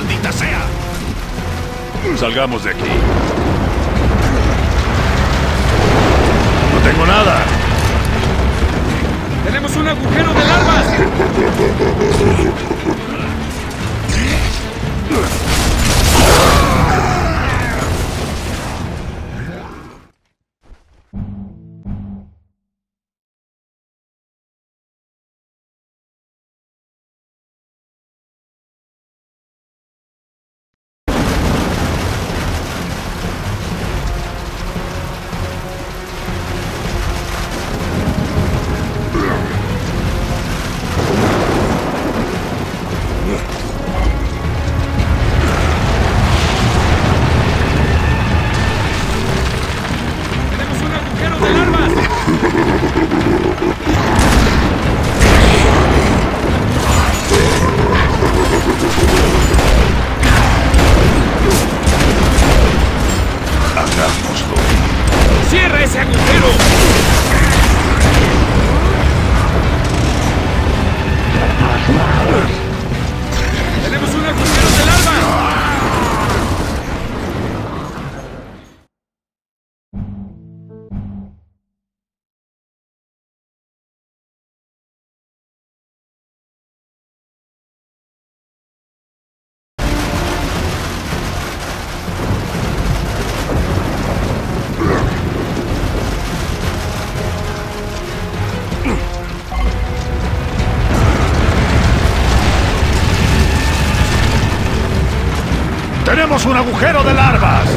¡Maldita sea! Salgamos de aquí. No tengo nada. ¡Tenemos un agujero de larvas! ¡Cierra ese agujero! ¡Tenemos un agujero de larva! ¡Tenemos un agujero de larvas!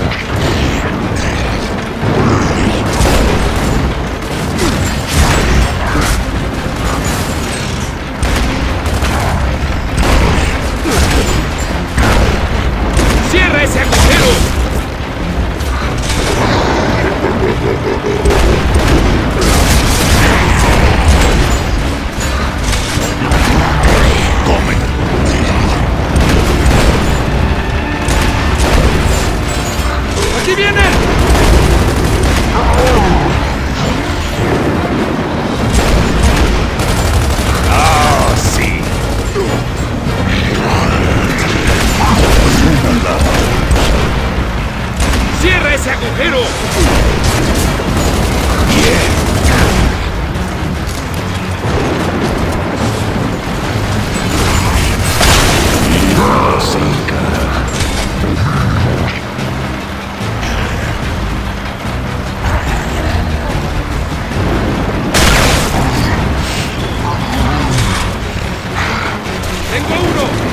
¡Cierra ese agujero! ¡Aquí viene! ¡Ah, sí! ¡Cierra ese agujero! ¡Tengo uno!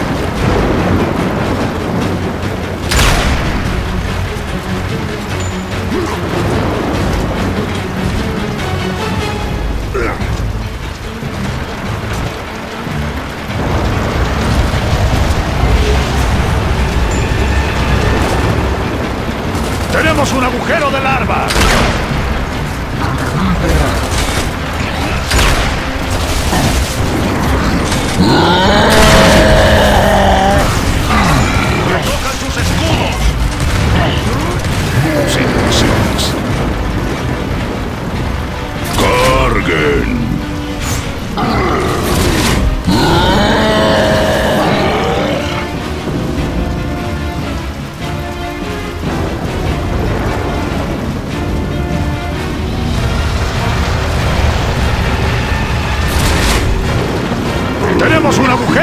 ¡Tenemos un agujero de larvas! ¡Recojan sus escudos! Sin misiones. ¡Carguen! ¡Tenemos un agujero!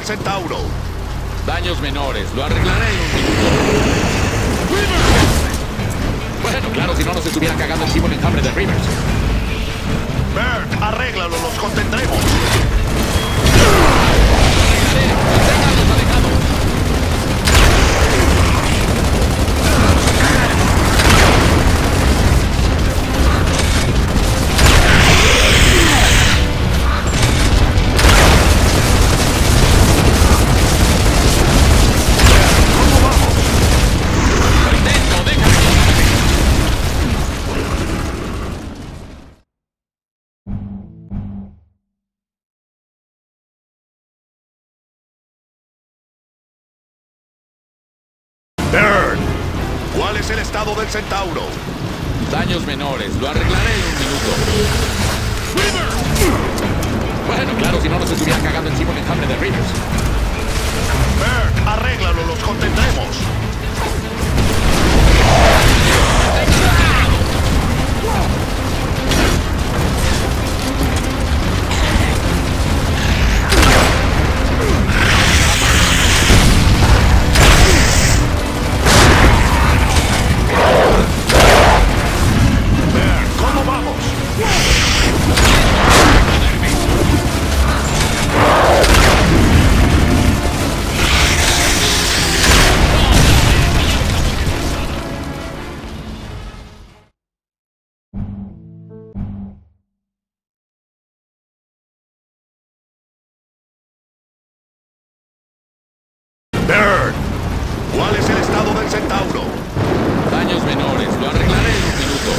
Centauro. Daños menores. Lo arreglaré en un minuto. Bueno, claro, si no nos estuviera cagando encima el enjambre de Rivers. Bert, arréglalo, los contendremos. ¡Manténganlos alejados! Bert, ¿cuál es el estado del Centauro? Daños menores. Lo arreglaré en un minuto. Bueno, claro, si no nos estuviera cagando encima el enjambre de Rivers. Bert, arréglalo, los contendremos. Bert, ¿cómo vamos? Bert, ¿cuál es el estado del Centauro? Daños menores. Lo arreglaré en un minuto.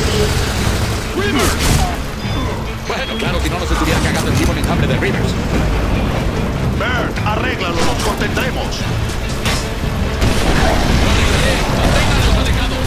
Bueno, claro, si no nos estuviera cagando encima el enjambre de Rivers. Bert, arréglalo, los contendremos. ¡Manténganlos alejados!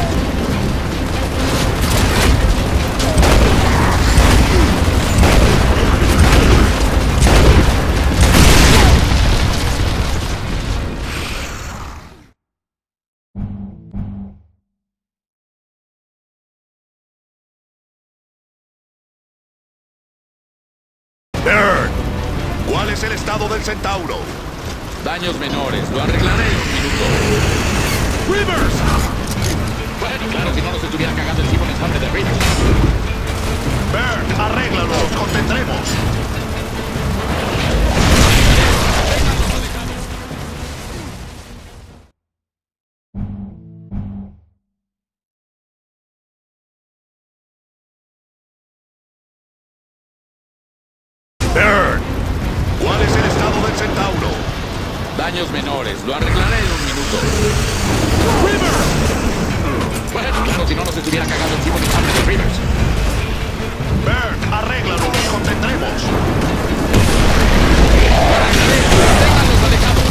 Bert, ¿cuál es el estado del Centauro? Daños menores. Lo arreglaré en un minuto. Rivers, Bueno, claro, si no nos estuviera cagando encima el enjambre de Rivers. Bert, arréglalo, los contendremos. Bert, ¿cuál es el estado del Centauro? Daños menores. Lo arreglaré en un minuto. Bueno, claro, si no nos estuviera cagando encima el enjambre de Rivers. Bert, arréglalo, los contendremos. ¡Manténganlos alejados!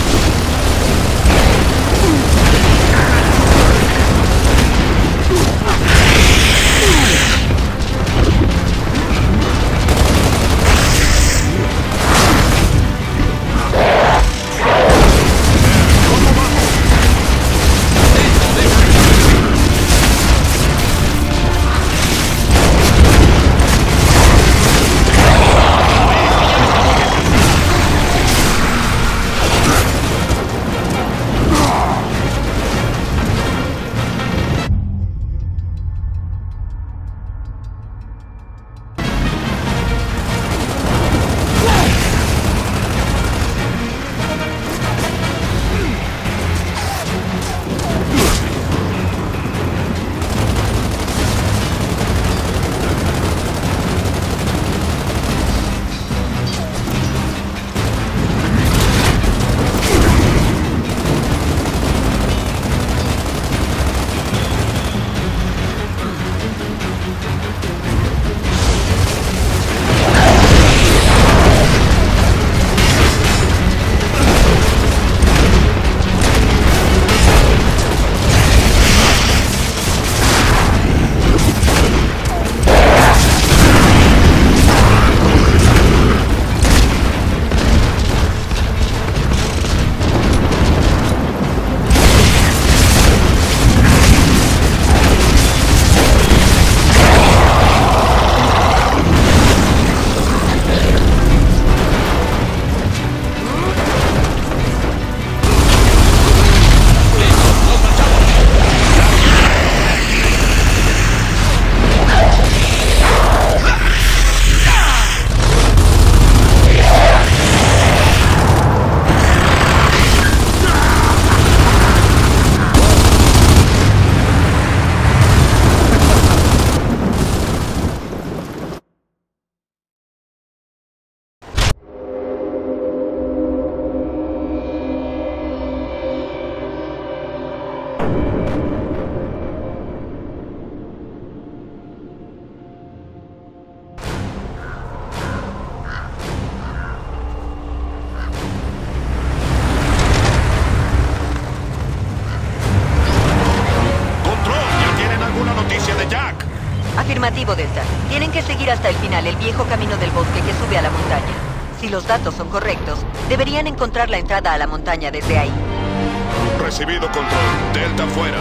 Afirmativo, Delta. Tienen que seguir hasta el final el viejo camino del bosque que sube a la montaña. Si los datos son correctos, deberían encontrar la entrada a la montaña desde ahí. Recibido control. Delta fuera.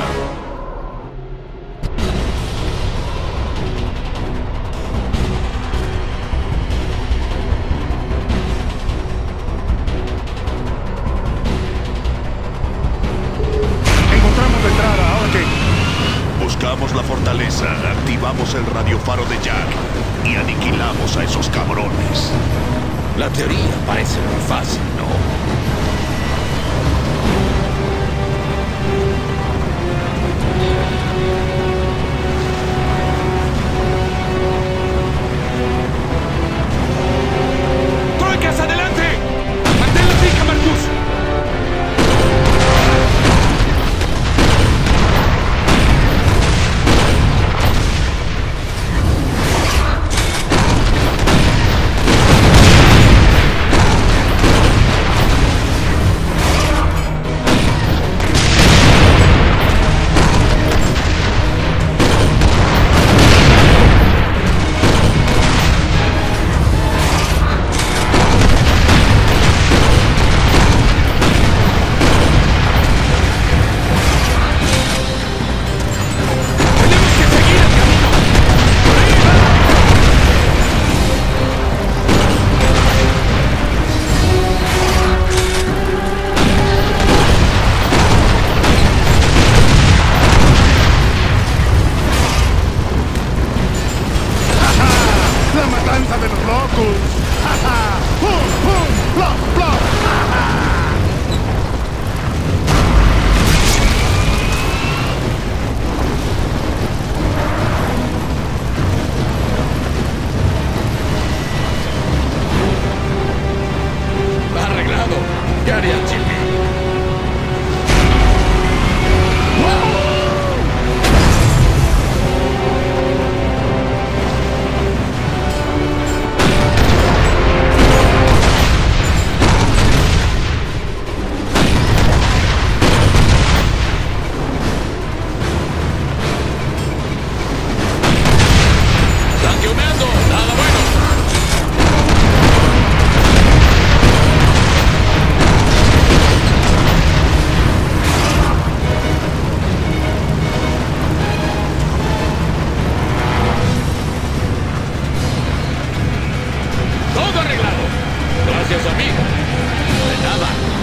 Encontramos la entrada, ¿ahora qué? Buscamos la fortaleza, activamos el radiofaro de Jack y aniquilamos a esos cabrones. La teoría parece muy fácil, ¿no? ¡Troicas, adelante! ¡Manténla fija, Marcus! ¡La matanza de los locos! ¡Ja, ja! ¡Pum, pum! ¡Plop, plop! ¡Ja, ja! Arreglado. ¿Qué haría Chippy? ¡Tanque humeando! ¡Nada bueno! ¡Todo arreglado! Gracias, amigo. De nada.